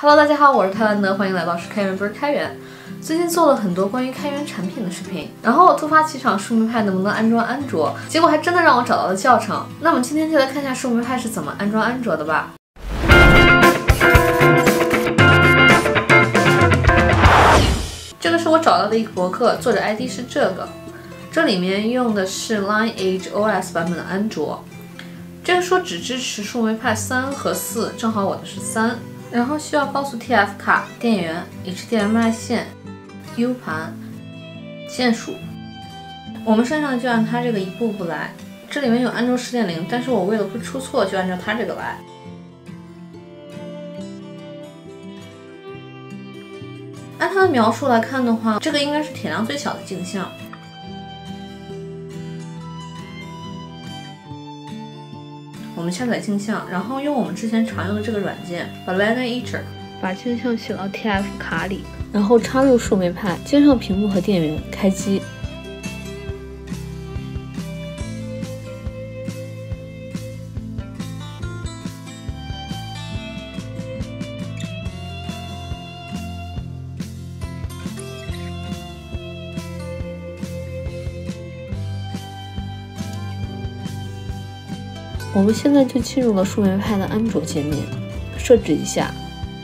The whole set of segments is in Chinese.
Hello， 大家好，我是泰兰德，欢迎来到是开源不是开源。最近做了很多关于开源产品的视频，然后我突发奇想，树莓派能不能安装安卓？结果还真的让我找到了教程。那么今天就来看一下树莓派是怎么安装安卓的吧。这个是我找到的一个博客，作者 ID 是这里面用的是 Lineage OS 版本的安卓。这个书只支持树莓派3和4，正好我的是3。然后需要高速 TF 卡、电源、HDMI 线、U 盘、键鼠。我们身上就按它这个一步步来。这里面有安卓 10.0， 但是我为了不出错，就按照它这个来。按它的描述来看的话，这个应该是体量最小的镜像。我们下载镜像，然后用我们之前常用的这个软件 Lineage 把镜像写到 TF 卡里，然后插入树莓派，接上屏幕和电源，开机。我们现在就进入了树莓派的安卓界面，设置一下。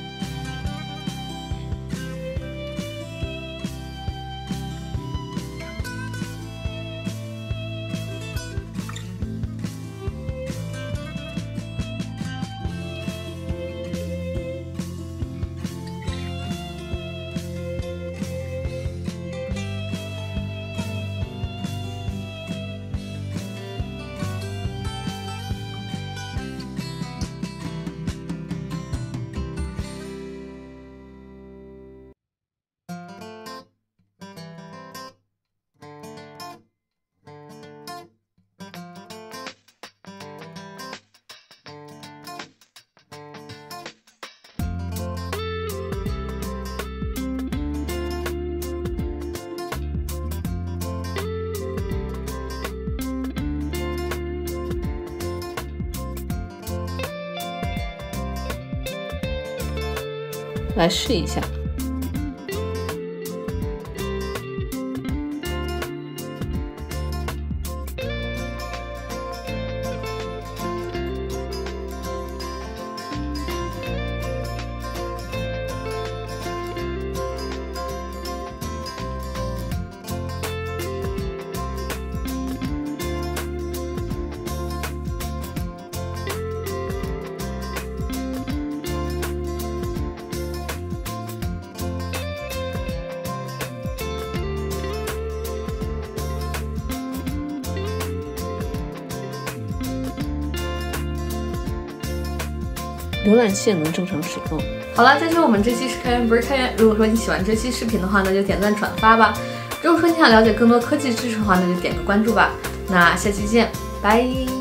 来试一下。浏览器也能正常使用。好了，这就是我们这期是开源不是开源。如果说你喜欢这期视频的话，那就点赞转发吧。如果说你想了解更多科技知识的话，那就点个关注吧。那下期见，拜。